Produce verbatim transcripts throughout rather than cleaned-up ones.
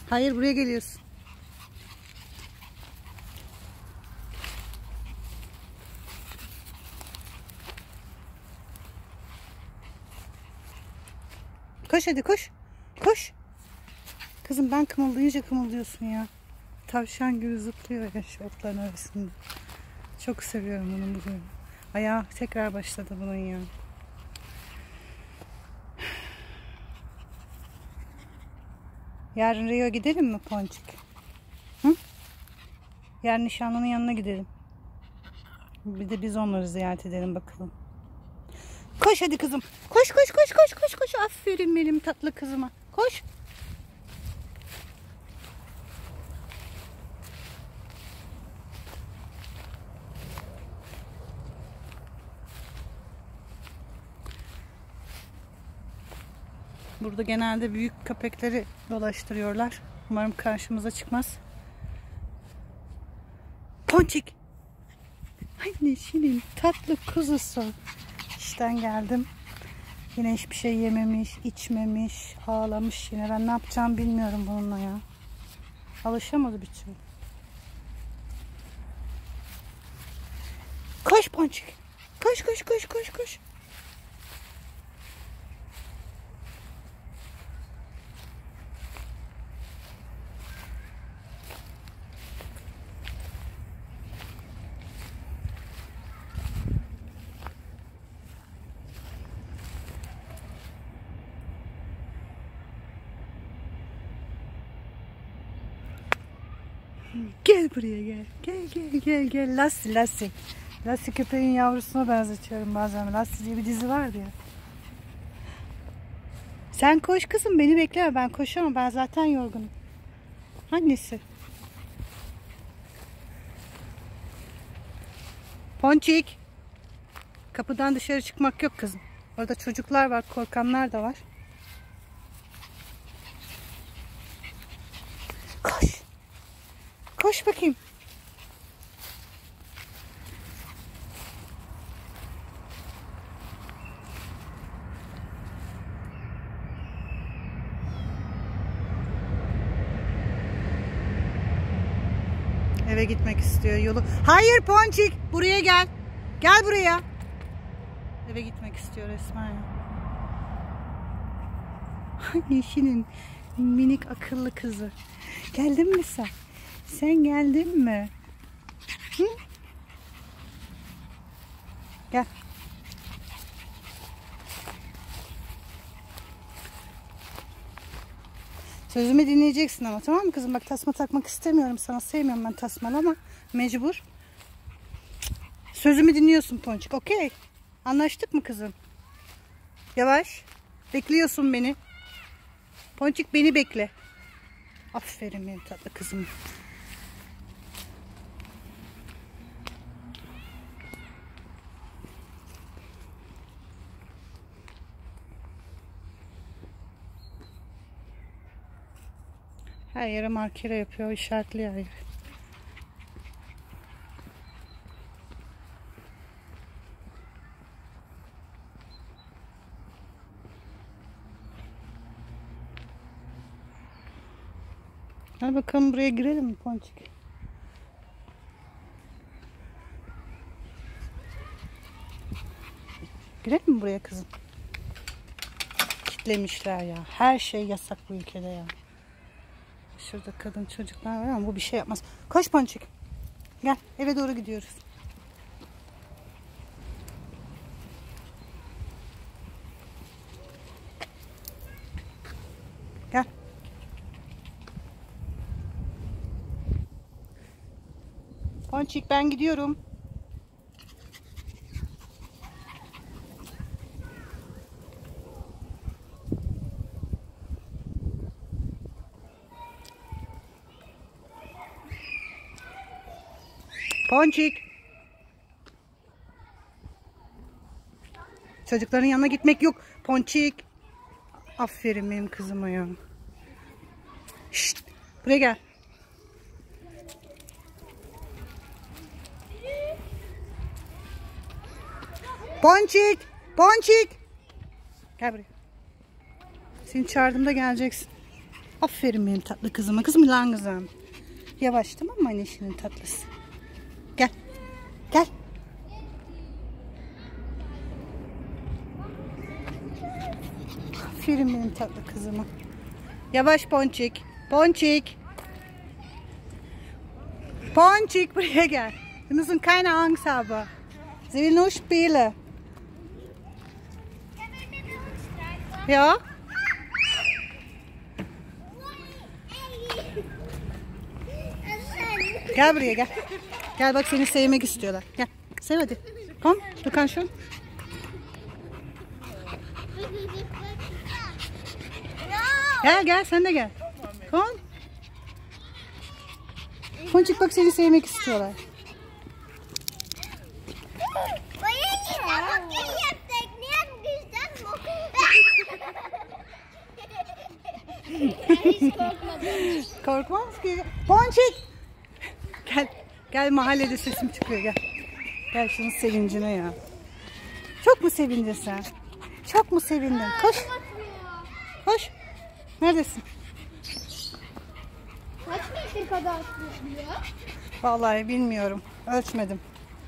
Hayır, buraya geliyorsun. Koş hadi, koş. Koş. Kızım ben kımıldayınca kımıldıyorsun ya. Tavşan gibi zıplıyor ya şu otların arasında. Çok seviyorum bunu bugün. Ayağı tekrar başladı bunun ya. Yarın Rio gidelim mi Ponçik? Hı? Yarın nişanlının yanına gidelim. Bir de biz onları ziyaret edelim bakalım. Koş hadi kızım. Koş koş koş koş koş koş. Aferin benim tatlı kızıma. Koş. Burada genelde büyük köpekleri dolaştırıyorlar. Umarım karşımıza çıkmaz. Ponçik. Annesinin tatlı kuzusu. İşten geldim. Yine hiçbir şey yememiş, içmemiş, ağlamış yine. Ben ne yapacağım bilmiyorum bununla ya. Alışamadı bir türlü. Koş Ponçik. Koş koş koş koş koş. Gel buraya gel. Gel gel gel gel. Lassi Lassi. Lassi köpeğin yavrusuna benzetiyorum bazen. Lassi diye bir dizi vardı ya. Sen koş kızım, beni bekleme, ben koşamam, ben zaten yorgunum. Annesi. Ponçik. Kapıdan dışarı çıkmak yok kızım. Orada çocuklar var, korkanlar da var. Koş. Koş bakayım. Eve gitmek istiyor yolu. Hayır Ponçik, buraya gel. Gel buraya. Eve gitmek istiyor resmen. Yeşil'in minik akıllı kızı. Geldin mi sen? Sen geldin mi? Hı? Gel. Sözümü dinleyeceksin ama, tamam mı kızım? Bak, tasma takmak istemiyorum sana. Sevmiyorum ben tasmalı ama mecbur. Sözümü dinliyorsun Ponçik, okey? Anlaştık mı kızım? Yavaş. Bekliyorsun beni. Ponçik, beni bekle. Aferin benim tatlı kızım. Her yere markere yapıyor, işaretli yer. Hadi bakalım, buraya girelim mi Ponçik? Girelim mi buraya kızım? Kitlemişler ya. Her şey yasak bu ülkede ya. Şurada kadın çocuklar var ama bu bir şey yapmaz. Koş Ponçik. Gel, eve doğru gidiyoruz. Gel. Ponçik, ben gidiyorum. Ponçik. Çocukların yanına gitmek yok. Ponçik. Aferin benim kızıma ya. Şşt, buraya gel. Ponçik. Ponçik. Gel buraya. Seni çağırdığımda geleceksin. Aferin benim tatlı kızıma. Kızım lan kızım. Yavaş, tamam mı anneşinin tatlısı? Gel. Gel. Aferin benim tatlı kızıma. Yavaş Ponçik. Ponçik. Ponçik, buraya gel. Wir müssen keine Angst haben. Sie will nur spielen. Ja? Gel buraya gel. Gel bak, seni sevmek istiyorlar. Gel. Sev hadi. Kom, du kannst schon. Gel gel, sen de gel. Kom. Ponçik bak, seni sevmek istiyorlar. Korkmaz ki. Ponçik. Gel. Gel, mahallede sesim çıkıyor, gel. Gel şunun sevincine ya. Çok mu sevindin sen? Çok mu sevindin? Koş. Koş. Neredesin? Kaç metre kadar sürüyor? Vallahi bilmiyorum. Ölçmedim.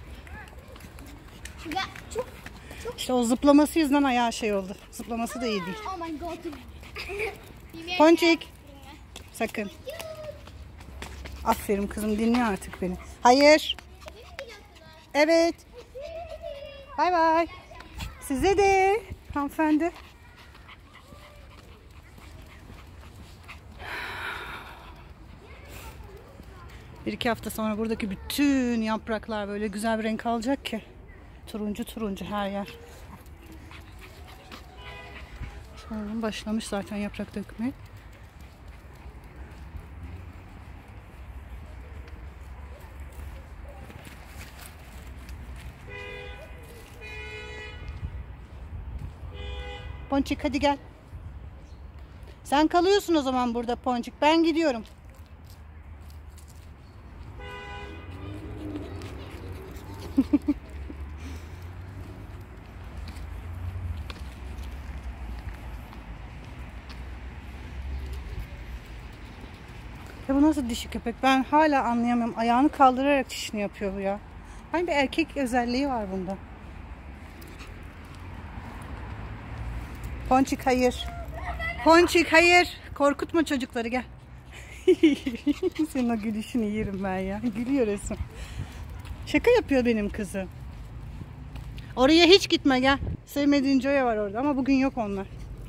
Ya çok çok. İşte o zıplaması yüzünden ayağı şey oldu. Zıplaması da iyi değil. Oh my god. Ponçik. Sakın. Aferin kızım, dinle artık beni. Hayır. Evet. Bay bay. Size de hanımefendi. Bir iki hafta sonra buradaki bütün yapraklar böyle güzel bir renk alacak ki. Turuncu turuncu her yer. Sonra başlamış zaten yaprak dökmeye. Ponçik hadi gel. Sen kalıyorsun o zaman burada Ponçik. Ben gidiyorum. Ya bu nasıl dişi köpek? Ben hala anlayamıyorum. Ayağını kaldırarak dişini yapıyor bu ya. Hani bir erkek özelliği var bunda. Ponçik hayır. Ponçik hayır. Korkutma çocukları, gel. Senin o gülüşünü yerim ben ya. Gülüyor resmen. Şaka yapıyor benim kızım. Oraya hiç gitme, gel. Sevmediğin Joya var orada ama bugün yok onlar.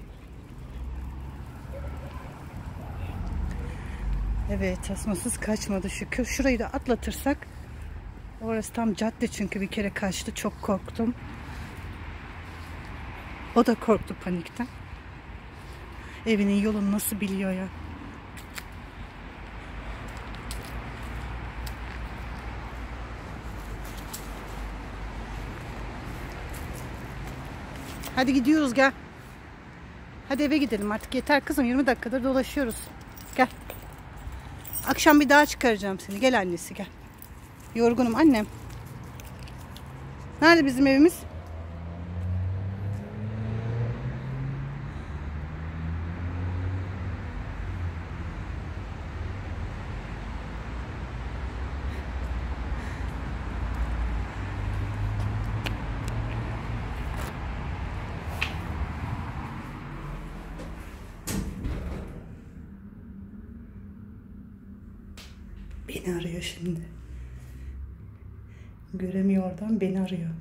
Evet, tasmasız kaçmadı şükür. Şurayı da atlatırsak. Orası tam cadde çünkü bir kere kaçtı. Çok korktum. O da korktu panikten. Evinin yolunu nasıl biliyor ya. Hadi gidiyoruz, gel. Hadi eve gidelim artık, yeter kızım, yirmi dakikadır dolaşıyoruz. Gel. Akşam bir daha çıkaracağım seni. Gel annesi, gel. Yorgunum annem. Nerede bizim evimiz? Beni arıyor şimdi. Göremiyor oradan, beni arıyor.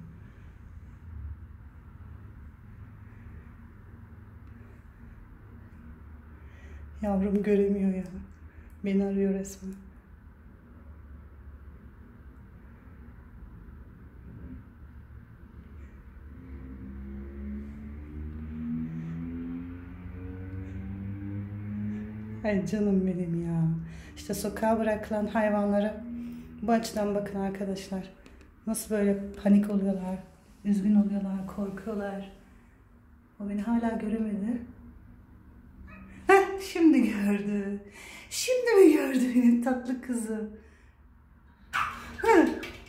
Yavrum göremiyor ya. Beni arıyor resmen. Ay canım benim ya. İşte sokağa bırakılan hayvanlara bu açıdan bakın arkadaşlar. Nasıl böyle panik oluyorlar, üzgün oluyorlar, korkuyorlar. O beni hala göremedi. Heh, şimdi gördü. Şimdi mi gördü benim tatlı kızı? Heh.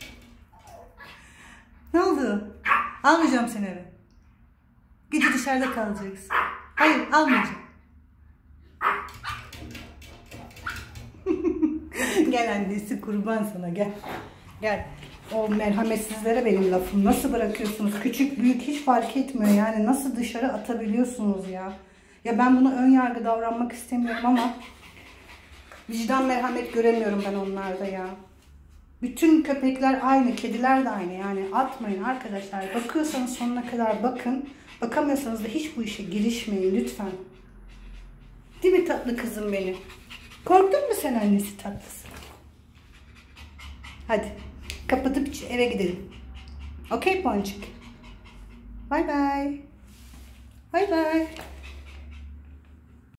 Ne oldu? Almayacağım seni eve. Gece dışarıda kalacaksın. Hayır, almayacağım. Gel annesi, kurban sana, gel. Gel. O merhametsizlere benim lafım. Nasıl bırakıyorsunuz? Küçük büyük hiç fark etmiyor yani. Nasıl dışarı atabiliyorsunuz ya? Ya ben bunu ön yargı davranmak istemiyorum ama vicdan, merhamet göremiyorum ben onlarda ya. Bütün köpekler aynı, kediler de aynı. Yani atmayın arkadaşlar. Bakıyorsanız sonuna kadar bakın. Bakamıyorsanız da hiç bu işe girişmeyin lütfen. Değil mi tatlı kızım benim? Korktun mu sen annesi tatlısı? Hadi kapatıp eve gidelim. Okey Ponçik. Bay bay. Bay bay.